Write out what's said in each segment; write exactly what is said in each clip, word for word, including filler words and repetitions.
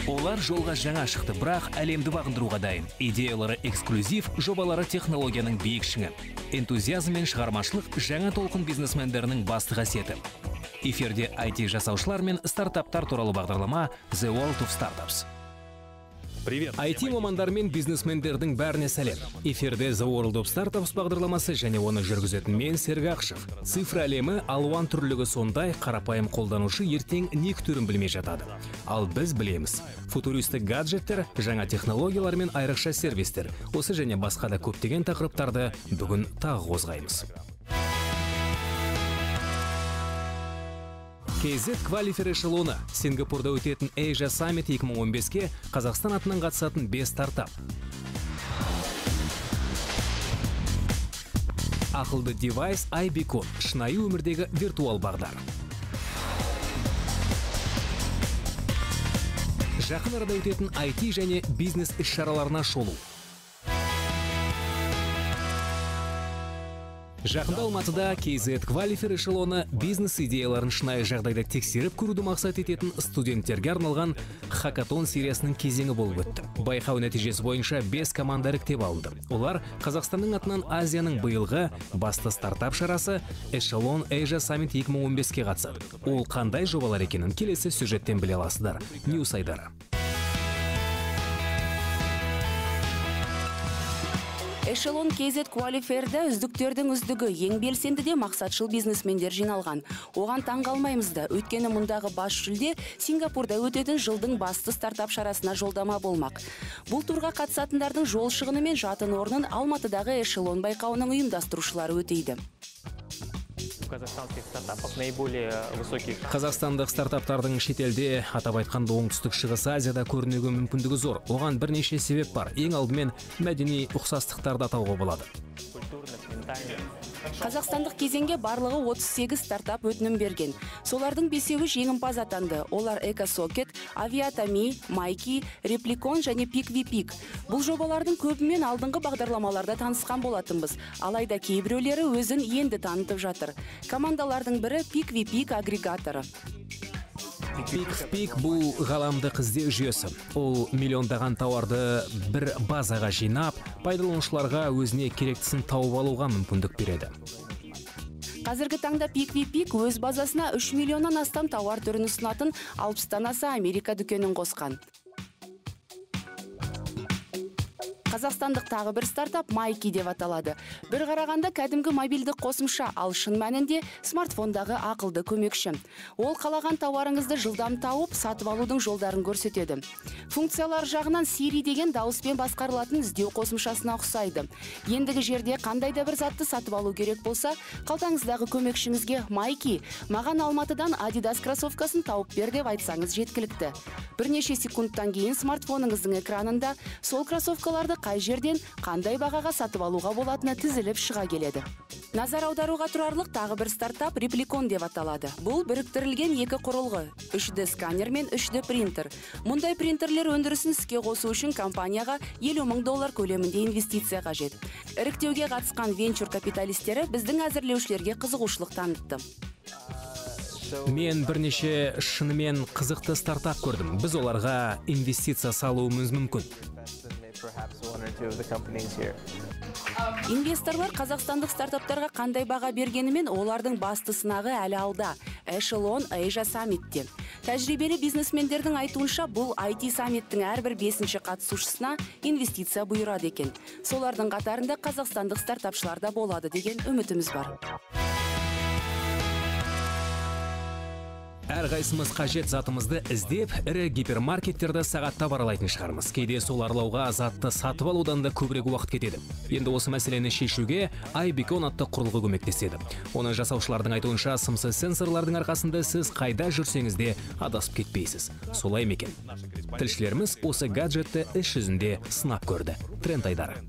Олар жолға жаңа шықты, бірақ әлемді бағындыруға дайын. Идеялары эксклюзив, жобалары технологияның биік шыңы. Энтузиазм мен шығармашылық жаңа толқын бизнесмендерінің басты қасиеті. Эфирде ай ти жасаушылар мен стартаптар туралы бағдарлама The World of Startups. Привет. ай ти мамандар мен бизнесмендердің бәріне сәлем. Эфирде The World of Startups бағдарламасы және оны жүргізетін мен Серік Ақышев. Цифр әлемі алуан түрлігі сондай, қарапайым қолданушы ертең не күтерін білмей жатады. Ал біз білеміз. Футуристік гаджеттер, жаңа технологиялар мен айрықша сервистер. Осы және басқа да көптеген тақырыптарды бүгін тағы қозғаймыз. кей зет Qualifier эшелоны. Сингапурда өтетін Asia Summit екі мың он беске Қазақстан атынан қатысатын бес стартап. Ақылды девайс iBeacon. Шынайы өмірдегі виртуал бағдар. Жақын арада өтетін ай ти және бизнес іс-шараларына шолу. Жақында Алматыда кей зет Qualifier эшелоны бизнес идеяларын шынайы жағдайда тексеріп көруді мақсат ететін студенттерге арналған хакатон сериясының кезеңі болып өтті. Байқау нәтижесі бойынша бес команда іріктеп алынды. Олар Қазақстанның атынан Азияның биылғы басты стартап шарасы Эшелон Asia Summit екі мың он беске қатысады. Ол қандай жобалар екенін келесі сюжеттен біле аласыздар. Ньюс айдары. Эшелон кей зет Qualifier'да үздіктердің үздігі ең белсенді де мақсатшыл бизнесмендер жиналған. Оған таң қалмаймыз да, өйткені мұндағы бас жүлде Сингапурда өтетін жылдың басты стартап шарасына жолдама болмақ. Бұл турға қатысатындардың жол шығыны мен жатын орнын Алматыдағы Эшелон байқауының ұйымдастырушылары өтейді. Қазақстандық стартаптардың шетелде, атап айтқанда оңтүстік шығыс Азияда көрінуге мүмкіндігі зор. Оған бірнеше себеп бар. Ең алдымен мәдени ұқсастықтарды атауға болады. Қазақстандық кезеңге барлығы отыз сегіз стартап өтінім берген. Солардың бесеуі жеңімпаз атанды. Олар Экосокет, Авиатами, Майки, Репликон және Пик-ви-пик. Бұл жобалардың көбімен алдыңғы бағдарламаларда танысқан болатынбыз. Алайда кейбіреулері өзін енді танытып жатыр. Командалардың бірі Пик-ви-пик агрегаторы. Пик-в-пик бұл ғаламдық іздеу жүйесі. Ол миллиондаған тауарды бір базаға жинап, пайдаланушыларға өзіне керектісін тауып алуға мүмкіндік береді. Қазіргі таңда Пик-ви-пик өз базасына үш миллионнан астам тауар түрін ұсынатын алпыстан аса Америка дүкенін қосқан. Қазақстандық тағы бір стартап Майки деп аталады. Бір қарағанда кәдімгі мобильдік қосымша, ал шын мәнінде смартфондағы ақылды көмекші. Ол қалаған тауарыңызды жылдам тауып, сатып алудың жолдарын көрсетеді. Функциялар жағынан Siri деген дауыспен басқарылатын іздеу қосымшасына ұқсайды. Ендігі жерде қандай да бір затты сатып алу керек болса, қалтаңыздағы көмекшіңізге Майки, маған Алматыдан Adidas кроссовкасын тауып бер деп айтсаңыз жеткілікті. Бірнеше секундтан кейін смартфоныңыздың экранында сол кроссовкаларды қай жерден, қандай бағаға сатып алуға болатыны тізіліп шыға келеді. Назар аударуға тұрарлық тағы бір стартап Репликон деп аталады. Бұл біріктірілген екі құрылғы, үш дэ сканер мен үш дэ принтер. Мұндай принтерлер өндірісін іске қосу үшін компанияға елу мың доллар көлемінде инвестиция қажет. Іріктеуге қатысқан венчур капиталистері біздің әзірлеушілерге қызығушылық танытты. Мен бірнеше шынымен қызықты стартап көрдім. Біз оларға инвестиция салуымыз мүмкін. Инвесторлар қазақстандық стартаптарға қандай баға бергенімен олардың басты сынағы әлі алда. Эшелон Asia Summit'те. Тәжірибелі бизнесмендердің айтуынша бұл ай ти саммиттің әрбір бесінші қатысушысына инвестиция бұйырады екен. Солардың қатарында қазақстандық стартапшылар да болады деген үмітіміз бар. Әрқайсымыз қажет затымызды іздеп, ірі гипермаркеттерді сағатта баралайтын шығармыз. Кейде сол аралауға затты сатып алудан да көбірек уақыт кетеді. Енді осы мәселені шешуге iBeacon атты құрылғы көмектеседі. Оны жасаушылардың айтуынша сымсыз сенсорлардың арқасында сіз қайда жүрсеңіз де адасып кетпейсіз. Солай ма екен? Тілшілеріміз осы гаджетті іс жүзінде сынап көрді. Тренд айдары.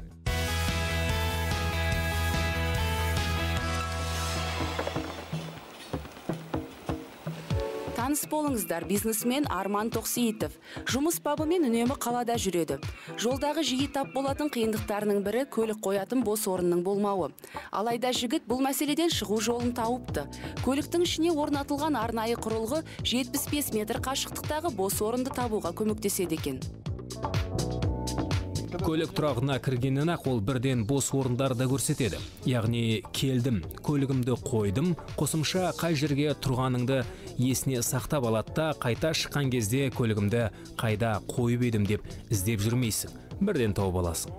Таныс болыңыздар, бизнесмен Арман Тоқсейітов. Жұмыс бабымен үнемі қалада жүреді. Жолдағы жиі тап болатын қиындықтарының бірі көлік қоятын бос орынның болмауы. Алайда жігіт бұл мәселеден шығу жолын тауыпты. Көліктің ішіне орнатылған арнайы құрылғы жетпіс бес метр қашықтықтағы бос орынды табуға көмектеседі екен. Көлік тұрағына кіргеннен ақ ол бірден бос орындарды көрсетеді. Яғни келдім, көлігімді қойдым, қосымша қай жерге тұрғаныңды есіне сақтап алады да, қайта шыққан кезде көлігімді қайда қойып едім деп іздеп жүрмейсің. Бірден тауып аласың.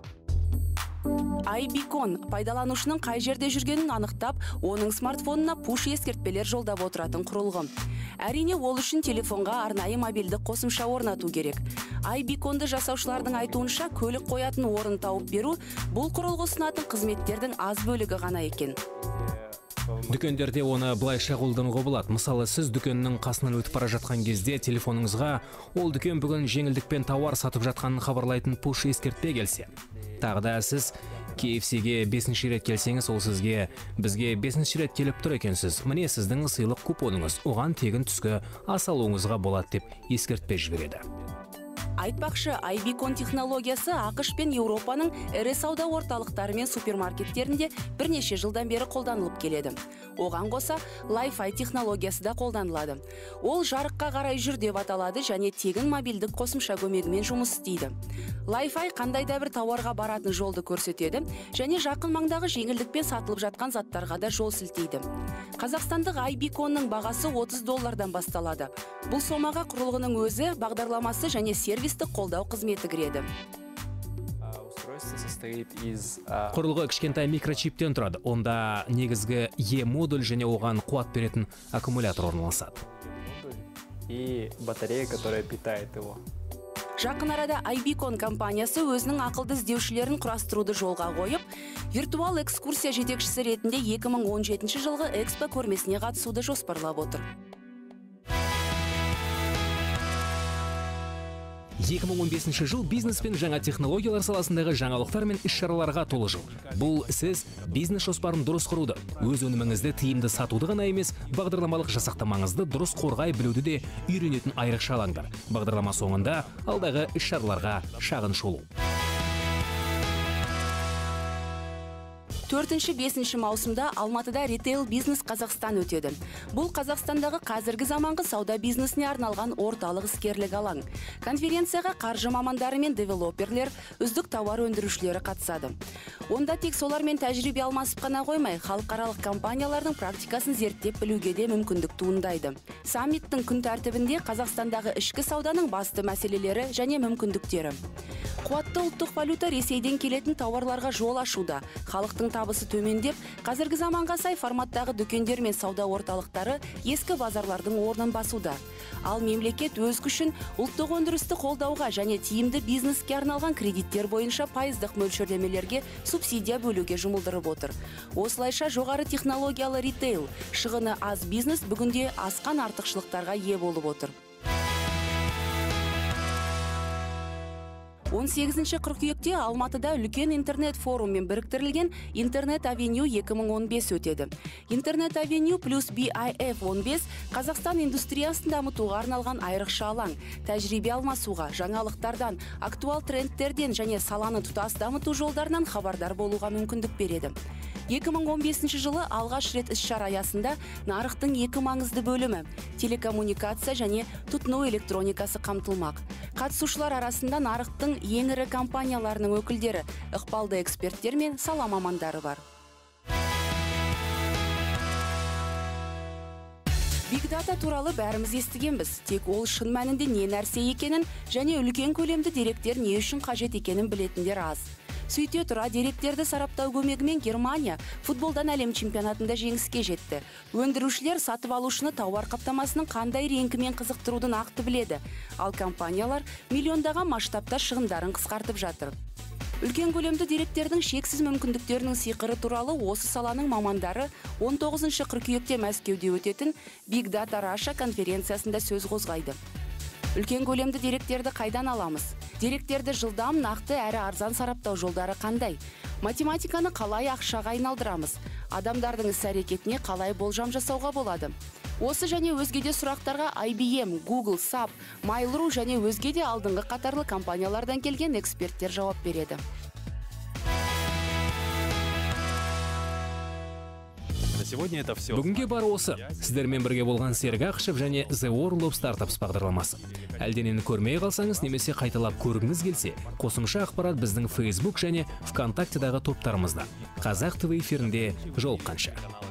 iBeacon пайдаланушының қай жерде жүргенін анықтап, оның смартфонына пуш ескертпелер жолдап отыратын құрылғы. Әрине, ол үшін телефонға арнайы мобильдік қосымша орнату керек. iBeaconды жасаушылардың айтуынша, көлік қоятын орын тауып беру бұл құрылғы ұсынатын қызметтердің аз бөлігі ғана екен. Дүкендерде оны былайша қолдануға болады. Мысалы, сіз дүкеннің қасынан өтіп бара жатқан кезде телефоныңызға ол дүкен бүгін жеңілдікпен тауар сатып жатқанын хабарлайтын пуш ескертпе келсе. Тағы да сіз кей эф си-ге бесінші рет келсеңіз, ол сізге бізге бесінші рет келіп тұр екенсіз. Міне сіздің сыйлық купоныңыз, оған тегін түскі ас алуыңызға болады деп ескертпе жібереді. Айтпақшы, iBeacon технологиясы ақш пен Еуропаның ірі сауда орталықтары мен супермаркеттерінде бірнеше жылдан бері қолданылып келеді. Оған қоса Li-Fi технологиясы да қолданылады. Ол жарыққа қарай жүр деп аталады және тегін мобильдік қосымша көмегімен жұмыс істейді. Li-Fi қандай да бір тауарға баратын жолды көрсетеді және жақын маңдағы жеңілдікпен сатылып жатқан заттарға да жол сілтейді. Қазақстандық iBeaconның бағасы отыз доллардан басталады. Бұл сомаға құрылғының өзі, бағдарламасы және сервистік қолдау қызметі кіреді. Құрылғы кішкентай микрочиптен тұрады. Онда негізгі E модуль және оған қуат беретін аккумулятор орналасады. И батарея, которая питает его. Жақын арада iBeacon компаниясы өзінің ақылды іздеушілерін құрастыруды жолға қойып, виртуал экскурсия жетекшісі ретінде екі мың он жетінші жылғы экспо көрмесіне қатысуды жоспарлап отыр. екі мың он бесінші жыл бизнес пен жаңа технологиялар саласындағы жаңалықтар мен іс-шараларға толы жыл. Бұл сіз бизнес жоспарын дұрыс құруды, өз өніміңізді тиімді сатуды ғана емес, бағдарламалық жасақтамаңызды дұрыс қорғай білуді де үйренетін айрықша алаңдар. Бағдарлама соңында алдағы іс-шараларға шағын шолу. төртінші бесінші маусымда Алматыда Retail Business Қазақстан өтеді. Бұл Қазақстандағы қазіргі заманғы сауда бизнесіне арналған орталық іскерлік алаң. Конференцияға қаржы мамандары мен девелоперлер, үздік тауар өндірушілері қатысады. Онда тек солармен тәжірибе алмасып қана қоймай, халықаралық компаниялардың практикасын зерттеп білуге де мүмкіндік туындайды. Саммиттің күн тәртібінде Қазақстандағы ішкі сауданың басты мәселелері және мүмкіндіктері. Қуатты ұлттық валюта Ресейден келетін тауарларға жол ашуда, халықтың табысы төмендеп, қазіргі заманға сай форматтағы дүкендер мен сауда орталықтары ескі базарлардың орнын басуда. Ал мемлекет өз күшін ұлттық өндірісті қолдауға және тиімді бизнеске арналған кредиттер бойынша пайыздық мөлшерлемелерге субсидия бөлуге жұмылдырып отыр. Осылайша жоғары технологиялы ритейл, шығыны аз бизнес бүгінде асқан артықшылықтарға ие болып отыр. он сегізінші қыркүйекте Алматыда үлкен интернет форуммен біріктірілген Интернет Авеню екі мың он бес өтеді. Интернет Авеню плюс би ай эф он бес Қазақстан индустриясын дамытуға арналған айрықша алаң, тәжірибе алмасуға, жаңалықтардан, актуал трендтерден және саланы тұтас дамыту жолдарынан хабардар болуға мүмкіндік береді. екі мың он бесінші жылы алғаш рет іс-шара аясында нарықтың екі маңызды бөлімі телекоммуникация және тұтыну электроникасы қамтылмақ. Қатысушылар арасында нарықтың ең ірі компанияларының өкілдері, ықпалды эксперттер мен сала мамандары бар. Big Data туралы бәріміз естігенбіз. Тек ол шын мәнінде не нәрсе екенін және үлкен көлемді деректер не үшін қажет екенін білетіндер аз. Сөйте тұра деректерді сараптау көмегімен Германия футболдан әлем чемпионатында жеңіске жетті. Өндірушілер сатып алушыны тауар қаптамасының қандай реңкімен қызықтыруды нақты біледі. Ал компаниялар миллиондаған масштабта шығындарын қысқартып жатыр. Үлкен көлемді деректердің шексіз мүмкіндіктерінің сиқыры туралы осы саланың мамандары он тоғызыншы қыркүйекте Мәскеуде өтетін Big Data Russia конференциясында сөз қозғайды. Үлкен көлемді деректерді қайдан аламыз? Деректерді жылдам, нақты әрі арзан сараптау жолдары қандай? Математиканы қалай ақшаға айналдырамыз? Адамдардың іс-әрекетіне қалай болжам жасауға болады? Осы және өзге де сұрақтарға ай би эм, Google, сап, Mail.ru және өзге де алдыңғы қатарлы компаниялардан келген эксперттер жауап береді. Сегодня это все. Бүгінге бар осы. Сіздермен бірге болған Серік Ақышев және The World of Startups бағдарламасы. Әлденені көрмей қалсаңыз немесе қайталап көргіңіз келсе, қосымша ақпарат біздің Facebook және ВКонтактедағы топтарымызда. Қазақ ТВ эфирінде жолыққанша.